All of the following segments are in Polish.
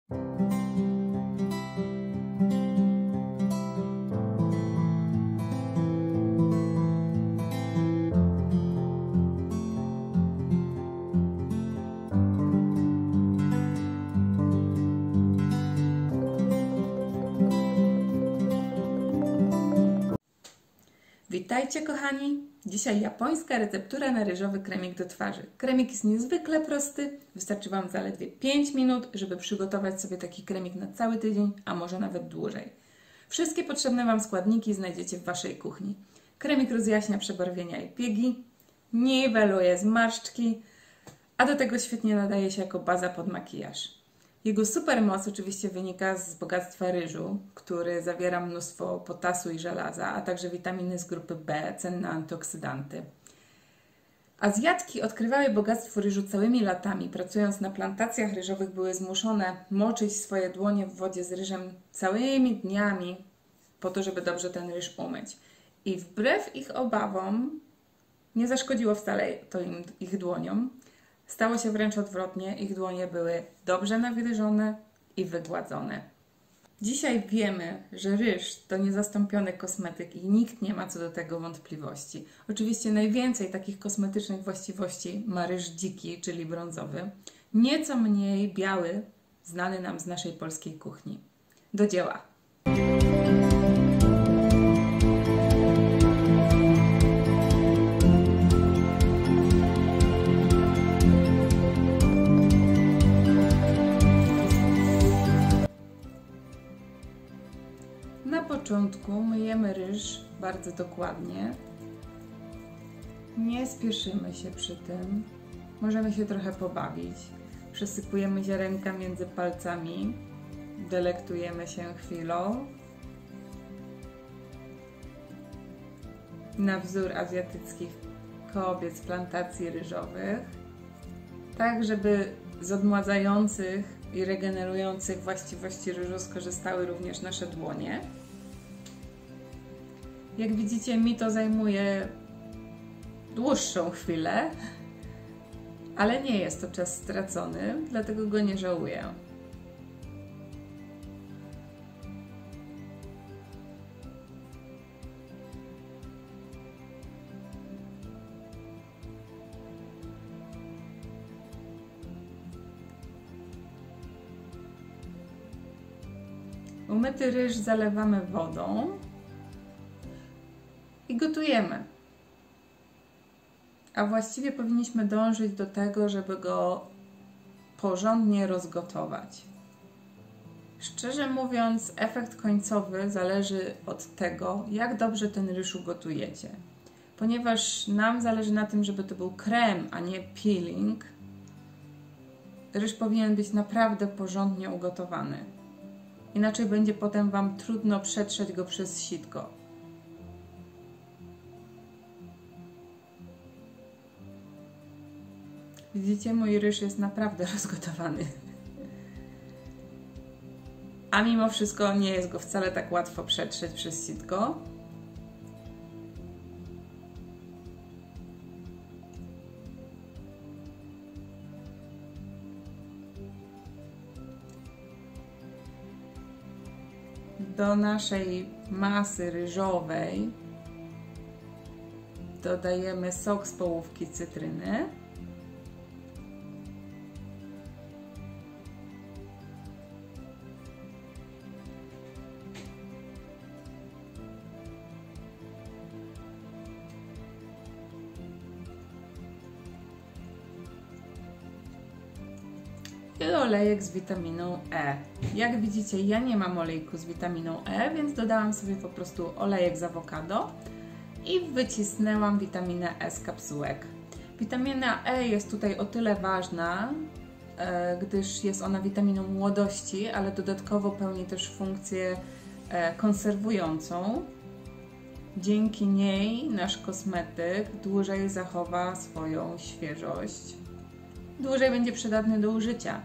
Witajcie kochani! Dzisiaj japońska receptura na ryżowy kremik do twarzy. Kremik jest niezwykle prosty, wystarczy Wam zaledwie 5 minut, żeby przygotować sobie taki kremik na cały tydzień, a może nawet dłużej. Wszystkie potrzebne Wam składniki znajdziecie w Waszej kuchni. Kremik rozjaśnia przebarwienia i piegi, niweluje zmarszczki, a do tego świetnie nadaje się jako baza pod makijaż. Jego supermoc oczywiście wynika z bogactwa ryżu, który zawiera mnóstwo potasu i żelaza, a także witaminy z grupy B, cenne antyoksydanty. Azjatki odkrywały bogactwo ryżu całymi latami. Pracując na plantacjach ryżowych były zmuszone moczyć swoje dłonie w wodzie z ryżem całymi dniami po to, żeby dobrze ten ryż umyć. I wbrew ich obawom nie zaszkodziło wcale to ich dłoniom. Stało się wręcz odwrotnie, ich dłonie były dobrze nawilżone i wygładzone. Dzisiaj wiemy, że ryż to niezastąpiony kosmetyk i nikt nie ma co do tego wątpliwości. Oczywiście najwięcej takich kosmetycznych właściwości ma ryż dziki, czyli brązowy, nieco mniej biały, znany nam z naszej polskiej kuchni. Do dzieła! Na początku myjemy ryż bardzo dokładnie. Nie spieszymy się przy tym. Możemy się trochę pobawić. Przesypujemy ziarenka między palcami. Delektujemy się chwilą. Na wzór azjatyckich kobiet z plantacji ryżowych. Tak, żeby z odmładzających i regenerujących właściwości ryżu skorzystały również nasze dłonie. Jak widzicie, mi to zajmuje dłuższą chwilę, ale nie jest to czas stracony, dlatego go nie żałuję. Umyty ryż zalewamy wodą i gotujemy. A właściwie powinniśmy dążyć do tego, żeby go porządnie rozgotować. Szczerze mówiąc, efekt końcowy zależy od tego, jak dobrze ten ryż ugotujecie. Ponieważ nam zależy na tym, żeby to był krem, a nie peeling, ryż powinien być naprawdę porządnie ugotowany. Inaczej będzie potem Wam trudno przetrzeć go przez sitko. Widzicie, mój ryż jest naprawdę rozgotowany. A mimo wszystko nie jest go wcale tak łatwo przetrzeć przez sitko. Do naszej masy ryżowej dodajemy sok z połówki cytryny. I olejek z witaminą E. Jak widzicie, ja nie mam olejku z witaminą E, więc dodałam sobie po prostu olejek z awokado i wycisnęłam witaminę E z kapsułek. Witamina E jest tutaj o tyle ważna, gdyż jest ona witaminą młodości, ale dodatkowo pełni też funkcję konserwującą. Dzięki niej nasz kosmetyk dłużej zachowa swoją świeżość. Dłużej będzie przydatny do użycia.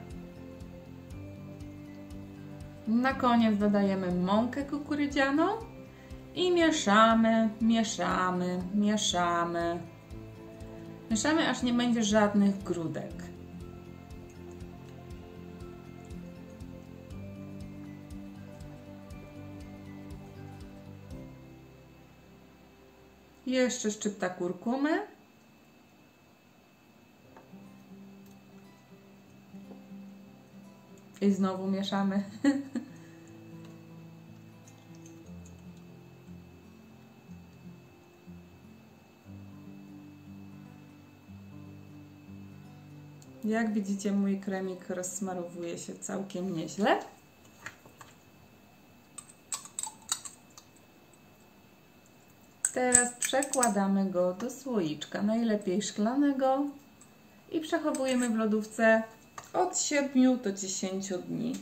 Na koniec dodajemy mąkę kukurydzianą i mieszamy, mieszamy, mieszamy. Mieszamy, aż nie będzie żadnych grudek. Jeszcze szczypta kurkumy. I znowu mieszamy. Jak widzicie, mój kremik rozsmarowuje się całkiem nieźle. Teraz przekładamy go do słoiczka, najlepiej szklanego, i przechowujemy w lodówce od 7 do 10 dni.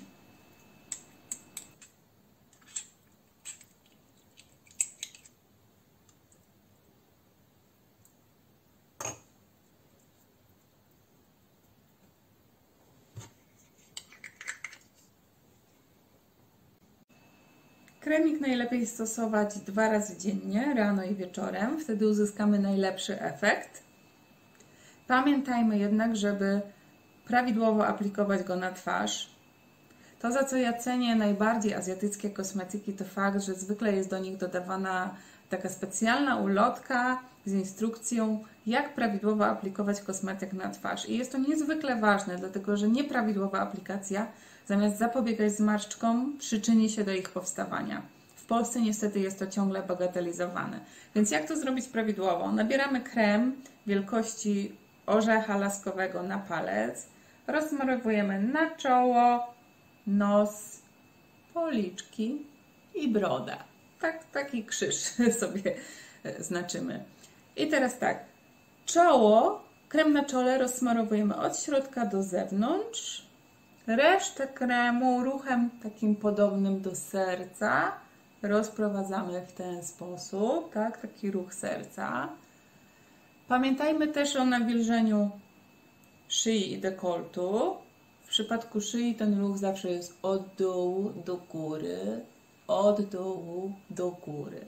Kremik najlepiej stosować 2 razy dziennie, rano i wieczorem, wtedy uzyskamy najlepszy efekt. Pamiętajmy jednak, żeby prawidłowo aplikować go na twarz. To, za co ja cenię najbardziej azjatyckie kosmetyki, to fakt, że zwykle jest do nich dodawana taka specjalna ulotka z instrukcją, jak prawidłowo aplikować kosmetyk na twarz. I jest to niezwykle ważne, dlatego że nieprawidłowa aplikacja, zamiast zapobiegać zmarszczkom, przyczyni się do ich powstawania. W Polsce niestety jest to ciągle bagatelizowane. Więc jak to zrobić prawidłowo? Nabieramy krem wielkości orzecha laskowego na palec, rozsmarowujemy na czoło, nos, policzki i brodę. Taki krzyż sobie znaczymy. I teraz tak, czoło, krem na czole rozsmarowujemy od środka do zewnątrz. Resztę kremu ruchem takim podobnym do serca rozprowadzamy w ten sposób, tak? Taki ruch serca. Pamiętajmy też o nawilżeniu szyi i dekoltu. W przypadku szyi ten ruch zawsze jest od dołu do góry, od dołu do góry.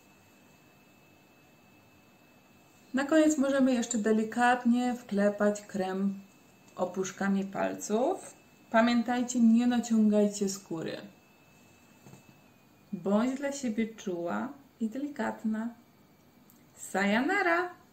Na koniec możemy jeszcze delikatnie wklepać krem opuszkami palców. Pamiętajcie, nie naciągajcie skóry. Bądź dla siebie czuła i delikatna. Sayonara!